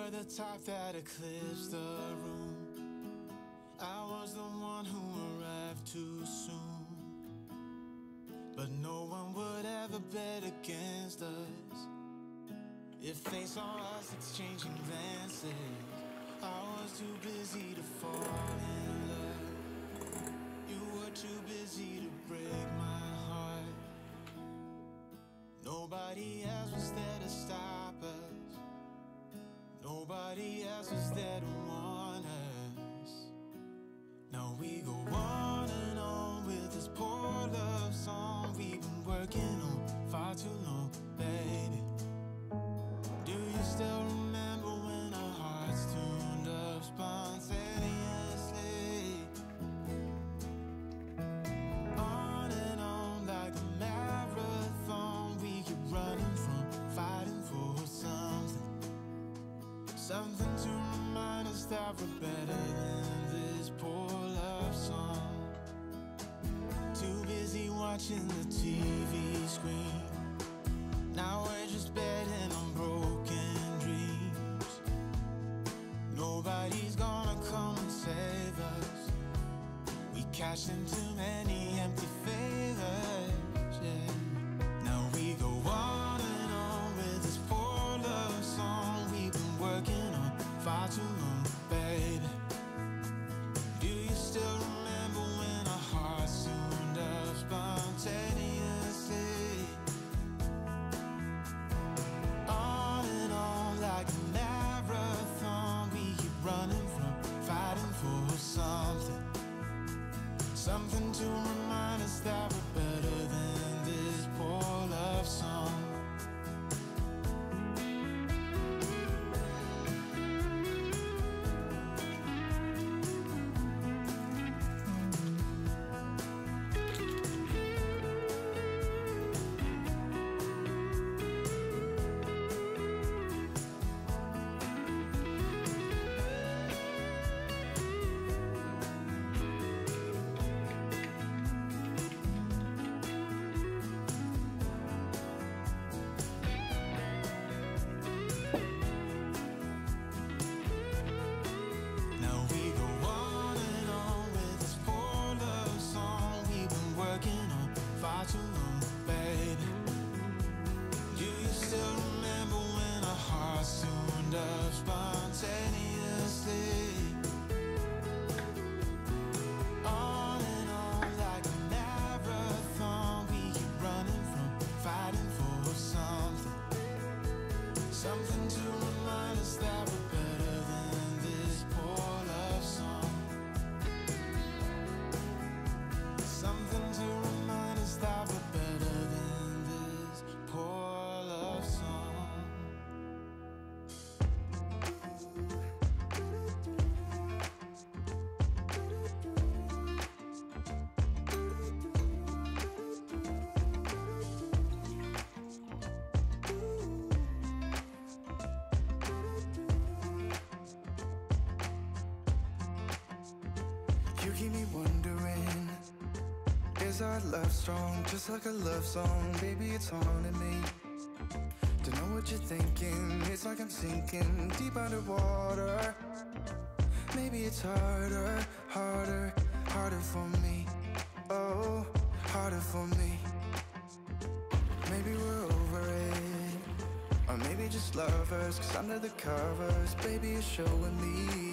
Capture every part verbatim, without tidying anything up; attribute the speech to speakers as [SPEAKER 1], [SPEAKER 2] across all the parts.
[SPEAKER 1] were the type that eclipsed the room. I was the one who arrived too soon. But no one would ever bet against us. If they saw us exchanging glances, I was too busy to fall in love. You were too busy to break my heart. Nobody else was there to stop us. Nobody else was there to warn us. Now we go on and on with this poor love song we've been working on far too long, baby. Do you still remember when our hearts tuned up spontaneously? On and on like a marathon, we keep running from fighting for something. Something to remind us that we're better than this poor love song. Too busy watching the T V screen. Now we're just betting on broken dreams. Nobody's gonna come and save us. We cashed in too many empty favors, yeah. Now we go on and on with this poor love song we've been working on far too long, baby. Do you still remember when our hearts tuned up spontaneously? On and on like a marathon, we keep running from fighting for something. Something to remind us that we're better than this poor love song.
[SPEAKER 2] Love strong, just like a love song. Baby, it's haunting me. Don't know what you're thinking. It's like I'm sinking deep underwater. Maybe it's harder, harder, harder for me. Oh, harder for me. Maybe we're over it, or maybe just lovers. Cause under the covers, baby, you're showing me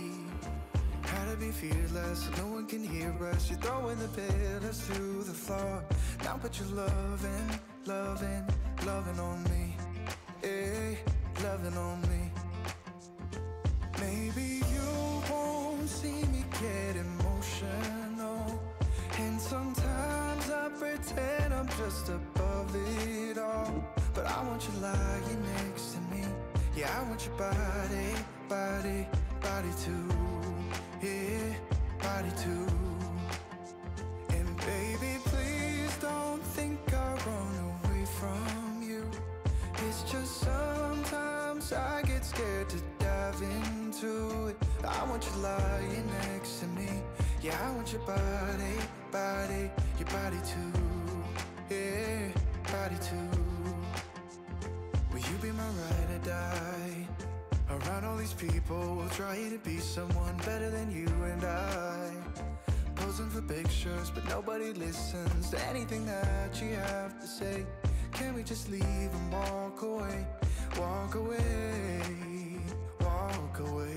[SPEAKER 2] how to be fearless, so no one can hear us. You're throwing the pillars through the floor. Now put your loving, loving, loving on me. Hey, loving on me. Maybe you won't see me get emotional, and sometimes I pretend I'm just above it all. But I want you lying next to me. Yeah, I want your body, body, body too. Yeah, body too. And baby, please don't think I run away from you. It's just sometimes I get scared to dive into it. I want you lying next to me. Yeah, I want your body, body, your body too. Yeah, body too. Will you be my ride or die? Around all these people will try to be someone better than you and I. Posing for pictures, but nobody listens to anything that you have to say. Can we just leave and walk away? Walk away, walk away.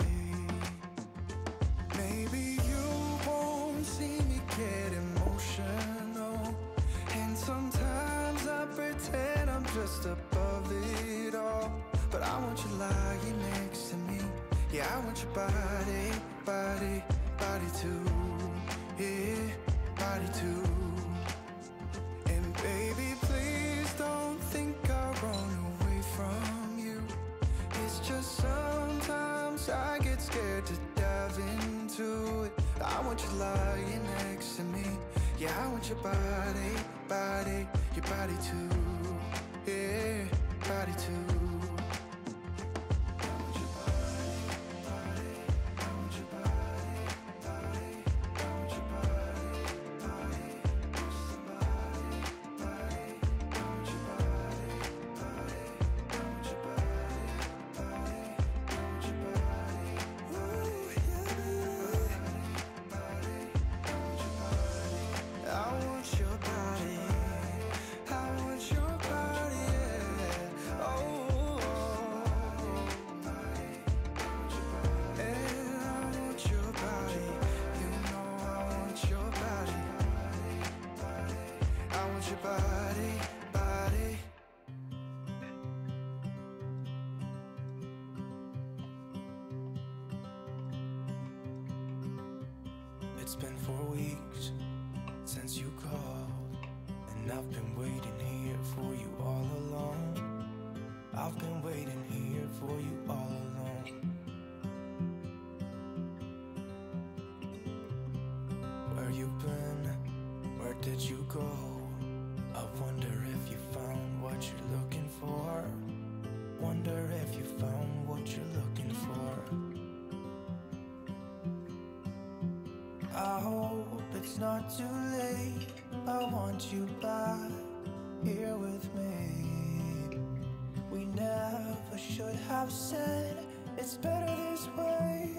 [SPEAKER 2] Maybe you won't see me get emotional, and sometimes I pretend I'm just above it all. But I want you lying next to me. Yeah, I want your body, body, body too. Yeah, body too. And baby, please don't think I'll run away from you. It's just sometimes I get scared to dive into it. I want you lying next to me. Yeah, I want your body, body, your body too. Yeah, body too. Your body, body. It's been four weeks since you called, and I've been waiting here for you all along. I've been waiting here for you all along. Where you been? Where did you go? I wonder if you found what you're looking for. Wonder if you found what you're looking for. I hope it's not too late. I want you back here with me. We never should have said it's better this way.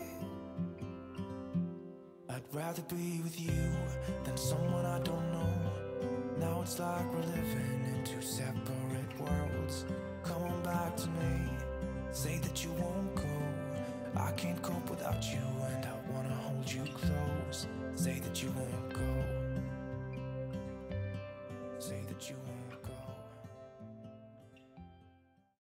[SPEAKER 2] I'd rather be with you than someone I don't know. Now it's like we're living in two separate worlds. Come on back to me, say that you won't go. I can't cope without you and I wanna hold you close. Say that you won't go. Say that you won't